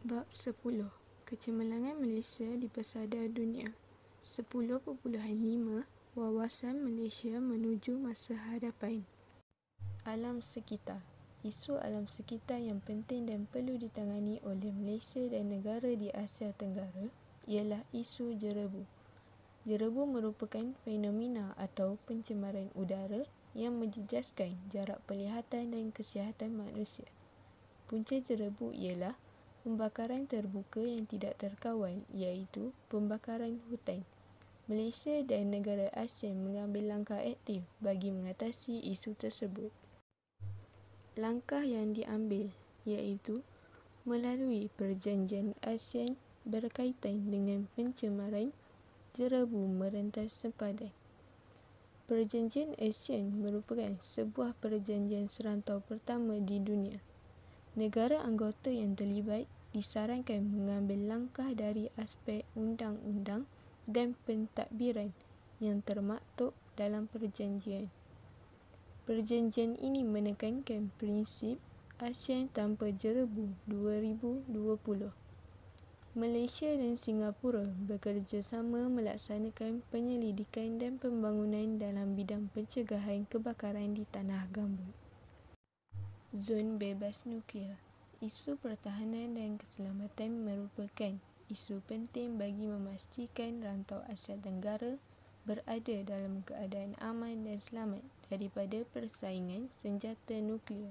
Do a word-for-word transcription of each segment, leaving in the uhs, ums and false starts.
Bab sepuluh. Kecemerlangan Malaysia di pesada dunia. sepuluh perpuluhan lima Wawasan Malaysia menuju masa hadapan. Alam sekitar. Isu alam sekitar yang penting dan perlu ditangani oleh Malaysia dan negara di Asia Tenggara ialah isu jerebu. Jerebu merupakan fenomena atau pencemaran udara yang menjejaskan jarak penglihatan dan kesihatan manusia. Punca jerebu ialah pembakaran terbuka yang tidak terkawal, iaitu pembakaran hutan. Malaysia dan negara ASEAN mengambil langkah aktif bagi mengatasi isu tersebut. Langkah yang diambil iaitu melalui Perjanjian ASEAN berkaitan dengan pencemaran jerebu merentas sempadan. Perjanjian ASEAN merupakan sebuah perjanjian serantau pertama di dunia. Negara anggota yang terlibat disarankan mengambil langkah dari aspek undang-undang dan pentadbiran yang termaktub dalam perjanjian. Perjanjian ini menekankan prinsip ASEAN tanpa jerebu dua ribu dua puluh. Malaysia dan Singapura bekerjasama melaksanakan penyelidikan dan pembangunan dalam bidang pencegahan kebakaran di tanah gambut. Zon bebas nuklear. Isu pertahanan dan keselamatan merupakan isu penting bagi memastikan rantau Asia Tenggara berada dalam keadaan aman dan selamat daripada persaingan senjata nuklear.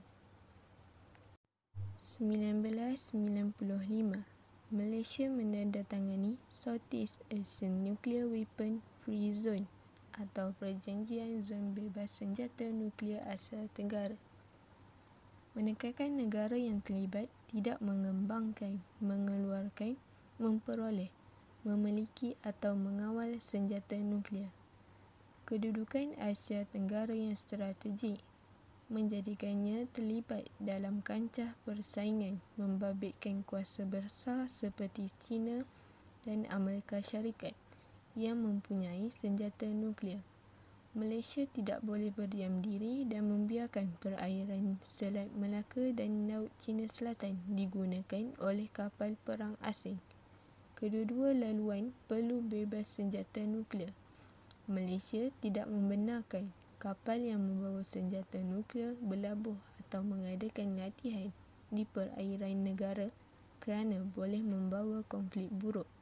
seribu sembilan ratus sembilan puluh lima, Malaysia menandatangani Southeast Asian Nuclear Weapon Free Zone atau Perjanjian Zon Bebas Senjata Nuklear Asia Tenggara. Menekankan negara yang terlibat tidak mengembangkan, mengeluarkan, memperoleh, memiliki atau mengawal senjata nuklear. Kedudukan Asia Tenggara yang strategik menjadikannya terlibat dalam kancah persaingan membabitkan kuasa besar seperti China dan Amerika Syarikat yang mempunyai senjata nuklear. Malaysia tidak boleh berdiam diri dan membiarkan perairan Selat Melaka dan Laut Cina Selatan digunakan oleh kapal perang asing. Kedua-dua laluan perlu bebas senjata nuklear. Malaysia tidak membenarkan kapal yang membawa senjata nuklear berlabuh atau mengadakan latihan di perairan negara kerana boleh membawa konflik buruk